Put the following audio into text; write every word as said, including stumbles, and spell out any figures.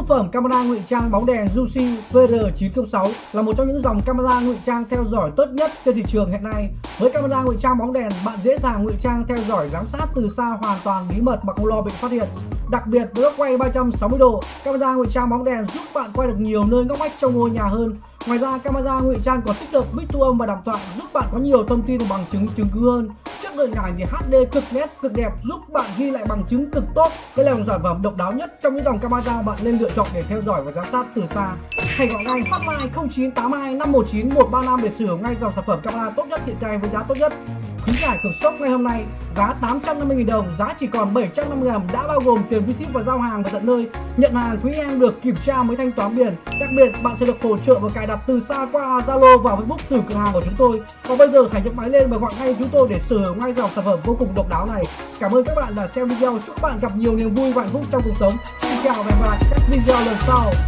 phẩm camera ngụy trang bóng đèn Juicy V R chín không sáu là một trong những dòng camera ngụy trang theo dõi tốt nhất trên thị trường hiện nay. Với camera ngụy trang bóng đèn, bạn dễ dàng ngụy trang theo dõi giám sát từ xa hoàn toàn bí mật mà không lo bị phát hiện. Đặc biệt với góc quay ba trăm sáu mươi độ, camera ngụy trang bóng đèn giúp bạn quay được nhiều nơi ngóc ngách trong ngôi nhà hơn. Ngoài ra, camera ngụy trang còn tích hợp mic thu âm và đàm thoại giúp bạn có nhiều thông tin và bằng chứng chứng cứ hơn. Chất lượng ảnh thì H D cực nét, cực đẹp giúp bạn ghi lại bằng chứng cực tốt. Đây là một sản phẩm độc đáo nhất trong những dòng camera bạn nên lựa chọn để theo dõi và giám sát từ xa. Hãy gọi ngay hotline không chín tám hai năm một chín một ba năm để sử dụng ngay dòng sản phẩm camera tốt nhất hiện tại với giá tốt nhất. Khuyến mại cực sốc ngày hôm nay giá tám trăm năm mươi nghìn đồng, giá chỉ còn bảy trăm năm mươi nghìn đồng, đã bao gồm tiền phí ship và giao hàng và tận nơi. Nhận hàng quý em được kiểm tra mới thanh toán tiền. Đặc biệt bạn sẽ được hỗ trợ và cài đặt từ xa qua Zalo và Facebook từ cửa hàng của chúng tôi. Còn bây giờ hãy nhấc máy lên và gọi ngay chúng tôi để sử dụng ngay dòng sản phẩm vô cùng độc đáo này. Cảm ơn các bạn đã xem video. Chúc các bạn gặp nhiều niềm vui và hạnh phúc trong cuộc sống. Xin chào và hẹn gặp lại các video lần sau.